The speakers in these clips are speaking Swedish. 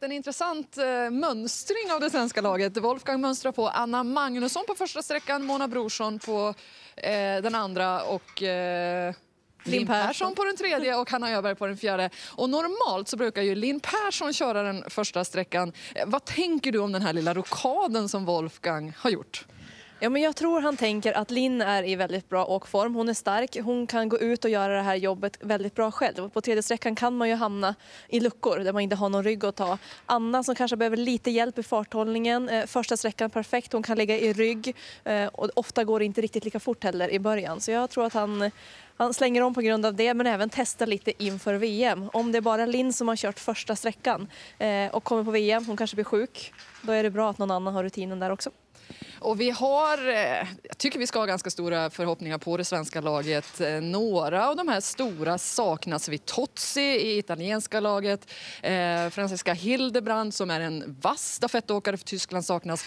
sett en intressant mönstring av det svenska laget. Wolfgang mönstrar på Anna Magnusson på första sträckan, Mona Brorsson på den andra och Linn Persson på den tredje och Hanna Öberg på den fjärde. Och normalt så brukar ju Linn Persson köra den första sträckan. Vad tänker du om den här lilla rokaden som Wolfgang har gjort? Ja, men jag tror han tänker att Linn är i väldigt bra åkform. Hon är stark, hon kan gå ut och göra det här jobbet väldigt bra själv. På tredje sträckan kan man ju hamna i luckor där man inte har någon rygg att ta. Anna som kanske behöver lite hjälp i farthållningen. Första sträckan perfekt, hon kan ligga i rygg. Och ofta går det inte riktigt lika fort heller i början. Så jag tror att han slänger om på grund av det, men även testar lite inför VM. Om det är bara Linn som har kört första sträckan och kommer på VM, hon kanske blir sjuk. Då är det bra att någon annan har rutinen där också. Och vi har, jag tycker vi ska ha ganska stora förhoppningar på det svenska laget. Några av de här stora saknas. Vitozzi i italienska laget. Franziska Hildebrand som är en vass stafettåkare för Tyskland saknas.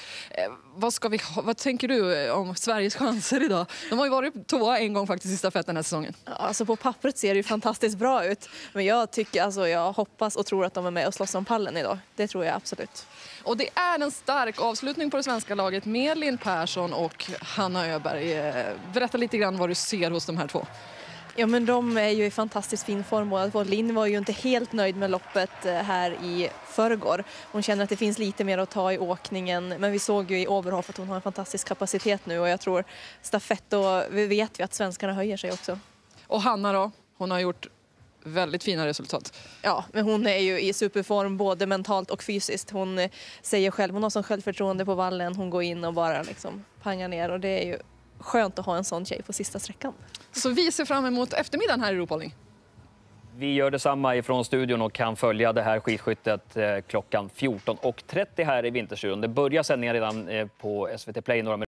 Vad tänker du om Sveriges chanser idag? De har ju varit tvåa en gång faktiskt i stafett den här säsongen. Alltså på pappret ser det ju fantastiskt bra ut. Men jag hoppas och tror att de är med och slåss om pallen idag. Det tror jag absolut. Och det är en stark avslutning på det svenska laget med Linn Persson och Hanna Öberg. Berätta lite grann vad du ser hos de här två. Ja, men de är ju i fantastiskt fin form. Linn var ju inte helt nöjd med loppet här i förrgår. Hon känner att det finns lite mer att ta i åkningen. Men vi såg ju i Oberhof att hon har en fantastisk kapacitet nu. Och jag tror stafett, och vi vet att svenskarna höjer sig också. Och Hanna då? Hon har gjort väldigt fina resultat. Ja, men hon är ju i superform både mentalt och fysiskt. Hon säger själv, hon har sån självförtroende på vallen. Hon går in och bara liksom pangar ner. Och det är ju skönt att ha en sån tjej på sista sträckan. Så vi ser fram emot eftermiddagen här i Europolling. Vi gör detsamma ifrån studion och kan följa det här skidskyttet klockan 14:30 här i Vinterstudion. Det börjar sändningar redan på SVT Play några minuter.